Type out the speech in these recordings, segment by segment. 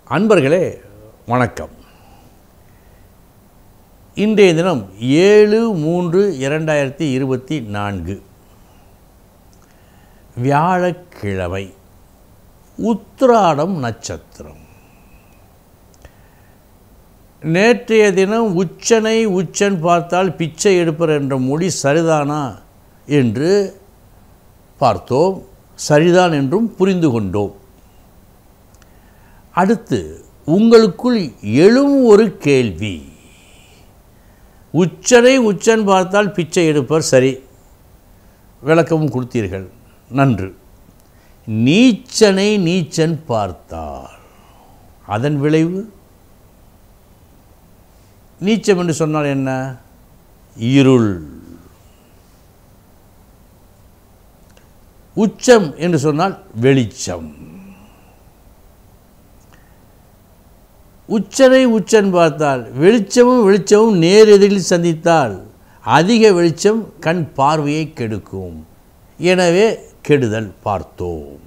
அன்பர்களே வணக்கம். இன்றைய தினம் 7/3/2024 வியாழக்கிழமை, உத்திராடம் நட்சத்திரம். நேற்றைய தினம் உச்சன் பார்த்தால் பிச்சை எடுப்பர் என்ற மொழி சரிதானா என்று பார்த்தோம். சரிதான் என்றும் புரிந்து கொண்டோம். அடுத்து உங்களுக்குள் எழும் ஒரு கேள்வி. உச்சன் பார்த்தால் பிச்சை எடுப்பர், சரி, விளக்கமும் கொடுத்தீர்கள், நன்று. நீச்சன் பார்த்தால் அதன் விளைவு? நீச்சம் என்று சொன்னால் என்ன? இருள். உச்சம் என்று சொன்னால் வெளிச்சம். உச்சன் பார்த்தால் வெளிச்சமும் நேர் எதிரில் சந்தித்தால் அதிக வெளிச்சம் கண் பார்வையை கெடுக்கும். எனவே கெடுதல் பார்த்தோம்.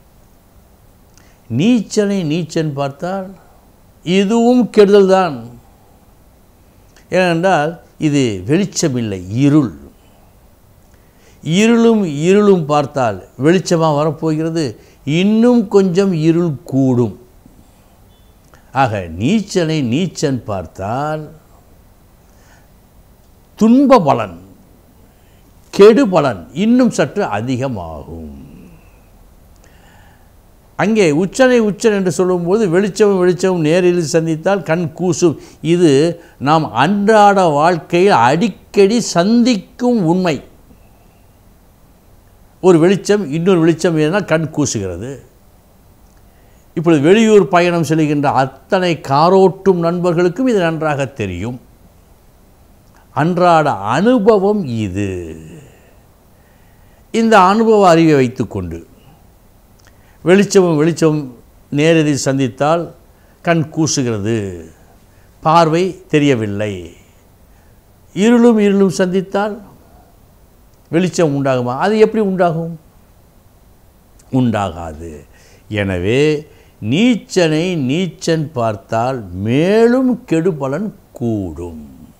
நீச்சன் பார்த்தால் இதுவும் கெடுதல் தான். ஏனென்றால் இது வெளிச்சமில்லை, இருள். இருளும் பார்த்தால் வெளிச்சமாக வரப்போகிறது, இன்னும் கொஞ்சம் இருள் கூடும். ஆக நீச்சன் பார்த்தால் துன்ப பலன், கெடு பலன் இன்னும் சற்று அதிகமாகும். அங்கே உச்சன் என்று சொல்லும்போது வெளிச்சமும் நேரில் சந்தித்தால் கண் கூசும். இது நாம் அன்றாட வாழ்க்கையில் அடிக்கடி சந்திக்கும் உண்மை. ஒரு வெளிச்சம் இன்னொரு வெளிச்சம் ஏனால் கண் கூசுகிறது. இப்பொழுது வெளியூர் பயணம் செல்கின்ற அத்தனை காரோட்டும் நண்பர்களுக்கும் இது நன்றாக தெரியும். அன்றாட அனுபவம் இது. இந்த அனுபவ அறிவை வைத்துக்கொண்டு வெளிச்சம் நேரடியில் சந்தித்தால் கண் கூசுகிறது, பார்வை தெரியவில்லை. இருளும் சந்தித்தால் வெளிச்சம் உண்டாகுமா? அது எப்படி உண்டாகும்? உண்டாகாது. எனவே நீச்சன் பார்த்தால் மேலும் கெடுபலன் கூடும்.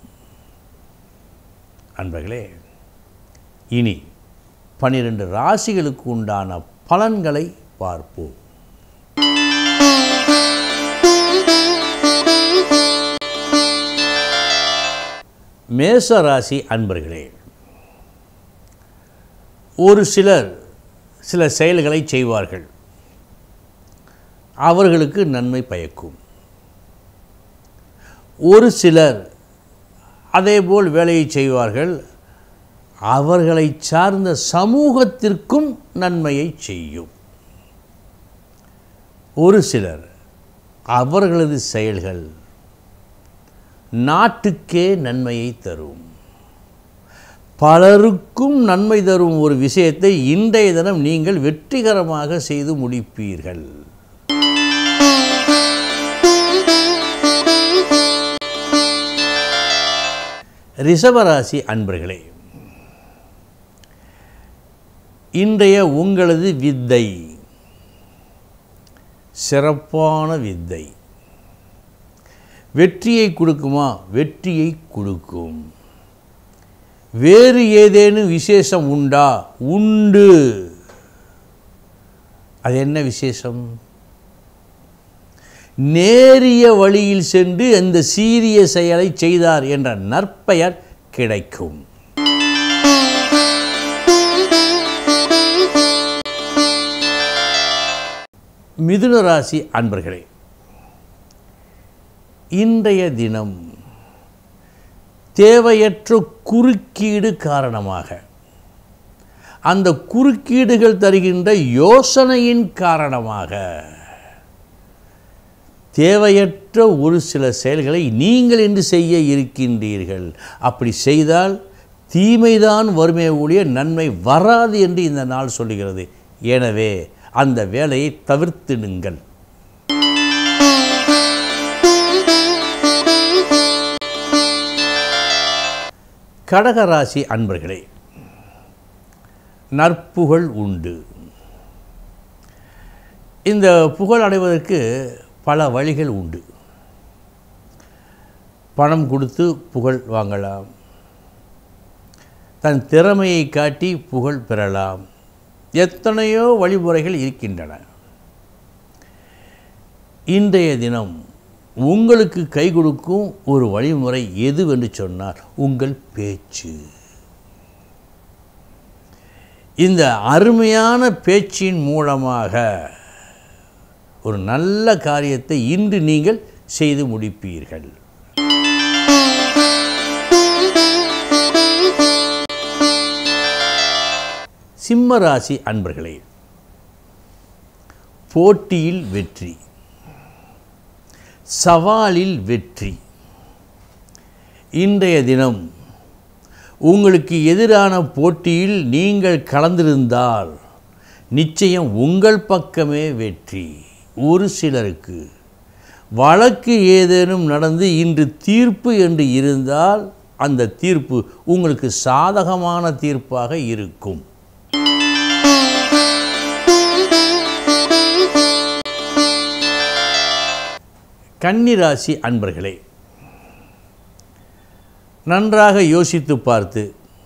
அன்பர்களே, இனி 12 ராசிகளுக்கு உண்டான பலன்களை பார்ப்போம். மேச ராசி அன்பர்களே, ஒரு சிலர் சில செயல்களை செய்வார்கள், அவர்களுக்கு நன்மை பயக்கும். ஒரு சிலர் அதேபோல் வேலையை செய்வார்கள், அவர்களை சார்ந்த சமூகத்திற்கும் நன்மையை செய்யும். ஒரு சிலர் அவர்களது செயல்கள் நாட்டுக்கே நன்மையை தரும். பலருக்கும் நன்மை தரும் ஒரு விஷயத்தை இன்றைய தினம் நீங்கள் வெற்றிகரமாக செய்து முடிப்பீர்கள். ரிஷபராசி அன்பர்களே, இன்றைய உங்களது வித்தை சிறப்பான வித்தை. வெற்றியை கொடுக்குமா? வெற்றியை கொடுக்கும். வேறு ஏதேனும் விசேஷம் உண்டா? உண்டு. அது என்ன விசேஷம்? நேரிய வழியில் சென்று அந்த சீரிய செயலை செய்தார் என்ற நற்பெயர் கிடைக்கும். மிதுன ராசி அன்பர்களே, இன்றைய தினம் தேவையற்ற குறுக்கீடு காரணமாக, அந்த குறுக்கீடுகள் தருகின்ற யோசனையின் காரணமாக தேவையற்ற ஒரு சில செயல்களை நீங்கள் இன்று செய்ய இருக்கின்றீர்கள். அப்படி செய்தால் தீமைதான் வறுமை ஒழிய நன்மை வராது என்று இந்த நாள் சொல்லுகிறது. எனவே அந்த வேலையை தவிர்த்திடுங்கள். கடகராசி அன்பர்களே, நற்புகழ் உண்டு. இந்த புகழ் அடைவதற்கு பல வழிகள் உண்டு. பணம் கொடுத்து புகழ் வாங்கலாம், தன் திறமையை காட்டி புகழ் பெறலாம், எத்தனையோ வழிமுறைகள் இருக்கின்றன. இன்றைய தினம் உங்களுக்கு கை கொடுக்கும் ஒரு வழிமுறை எதுவென்று சொன்னால் உங்கள் பேச்சு. இந்த அருமையான பேச்சின் மூலமாக ஒரு நல்ல காரியத்தை இன்று நீங்கள் செய்து முடிப்பீர்கள். சிம்ம ராசி அன்பர்களே, போட்டியில் வெற்றி, சவாலில் வெற்றி. இன்றைய தினம் உங்களுக்கு எதிரான போட்டியில் நீங்கள் கலந்திருந்தால் நிச்சயம் உங்கள் பக்கமே வெற்றி. ஒரு சிலருக்கு வழக்கு ஏதேனும் நடந்து இன்று தீர்ப்பு என்று இருந்தால் அந்த தீர்ப்பு உங்களுக்கு சாதகமான தீர்ப்பாக இருக்கும். கன்னிராசி அன்பர்களே, நன்றாக யோசித்து பார்த்து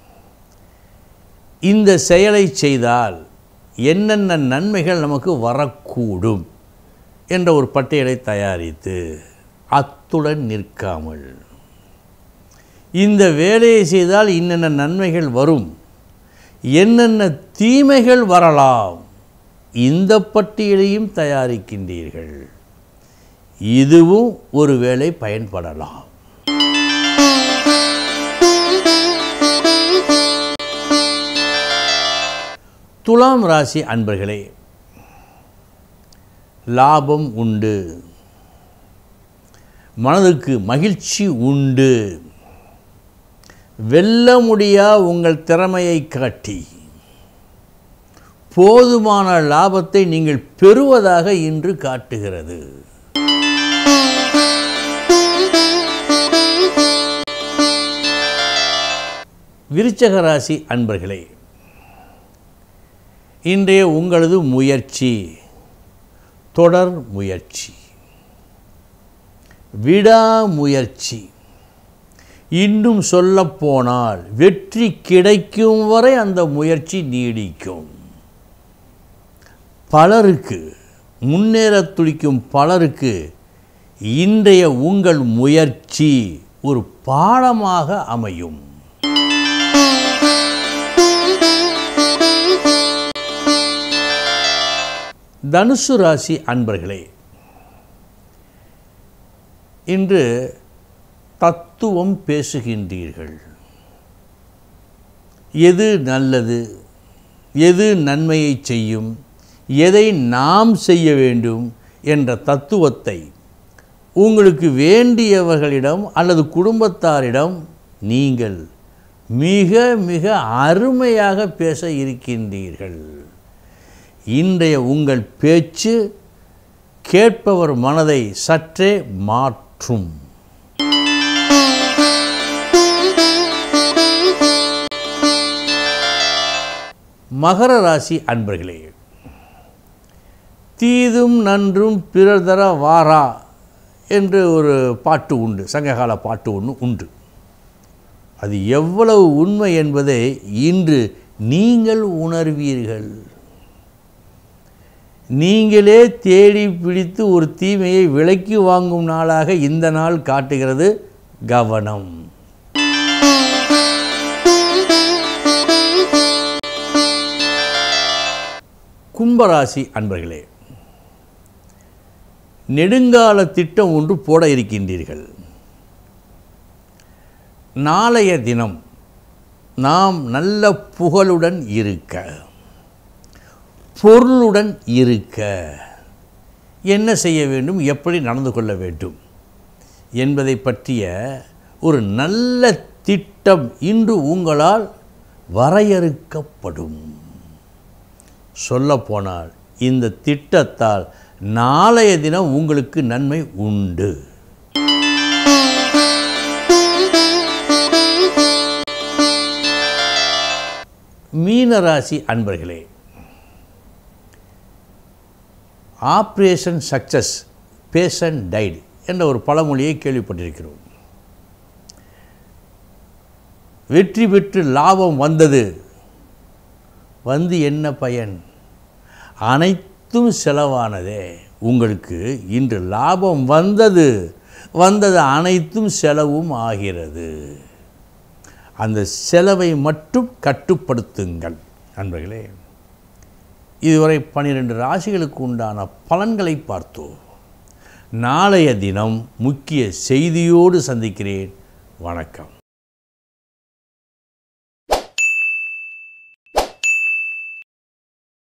இந்த செயலை செய்தால் என்னென்ன நன்மைகள் நமக்கு வரக்கூடும் என்ற ஒரு பட்டியலை தயாரித்து அத்துடன் நிற்காமல் இந்த வேலையை செய்தால் என்னென்ன நன்மைகள் வரும், என்னென்ன தீமைகள் வரலாம், இந்த பட்டியலையும் தயாரிக்கின்றீர்கள். இதுவும் ஒருவேளை பயன்படலாம். துலாம் ராசி அன்பர்களே, லாபம் உண்டு, மனதுக்கு மகிழ்ச்சி உண்டு. வெல்ல முடியா உங்கள் திறமையை காட்டி போதுமான லாபத்தை நீங்கள் பெறுவதாக இன்று காட்டுகிறது. விருச்சக ராசி அன்பர்களே, இன்றைய உங்களது முயற்சி தொடர் முயற்சி, விடாமுயற்சி, இன்னும் சொல்லப்போனால் வெற்றி கிடைக்கும் வரை அந்த முயற்சி நீடிக்கும். பலருக்கு முன்னேற துடிக்கும் பலருக்கு இன்றைய உங்கள் முயற்சி ஒரு பாடமாக அமையும். தனுசு ராசி அன்பர்களே, இன்று தத்துவம் பேசுகின்றீர்கள். எது நல்லது, எது நன்மையை செய்யும், எதை நாம் செய்ய வேண்டும் என்ற தத்துவத்தை உங்களுக்கு வேண்டியவர்களிடம் அல்லது குடும்பத்தாரிடம் நீங்கள் மிக மிக அருமையாக பேச இருக்கின்றீர்கள். இன்றைய உங்கள் பேச்சு கேட்பவர் மனதை சற்றே மாற்றும். மகர ராசி அன்பர்களே, தீதும் நன்றும் பிறர் தர வாரா என்று ஒரு பாட்டு உண்டு, சங்ககால பாட்டு ஒன்று உண்டு. அது எவ்வளவு உண்மை என்பதை இன்று நீங்கள் உணர்வீர்கள். நீங்களே தேடி பிடித்து ஒரு தீமையை விலைக்கு வாங்கும் நாளாக இந்த நாள் காட்டுகிறது. கவனம். கும்பராசி அன்பர்களே, நெடுங்கால திட்டம் ஒன்று போட இருக்கின்றீர்கள். நாளைய தினம் நாம் நல்ல புகழுடன் இருக்க, பொருளுடன் இருக்க என்ன செய்ய வேண்டும், எப்படி நடந்து கொள்ள வேண்டும் என்பதை பற்றிய ஒரு நல்ல திட்டம் இன்று உங்களால் வரையறுக்கப்படும். சொல்லப்போனால் இந்த திட்டத்தால் நாளைய தினம் உங்களுக்கு நன்மை உண்டு. மீனராசி அன்பர்களே, ஆப்ரேஷன் சக்சஸ் பேஷண்ட் டைடு என்ற ஒரு பழமொழியை கேள்விப்பட்டிருக்கிறோம். வெற்றி பெற்று லாபம் வந்தது, வந்து என்ன பயன்? அனைத்தும் செலவானதே. உங்களுக்கு இன்று லாபம் வந்தது அனைத்தும் செலவும் ஆகிறது. அந்த செலவை மட்டும் கட்டுப்படுத்துங்கள். நண்பர்களே, இதுவரை 12 ராசிகளுக்கு உண்டான பலன்களை பார்த்தோம். நாளைய தினம் முக்கிய செய்தியோடு சந்திக்கிறேன். வணக்கம்.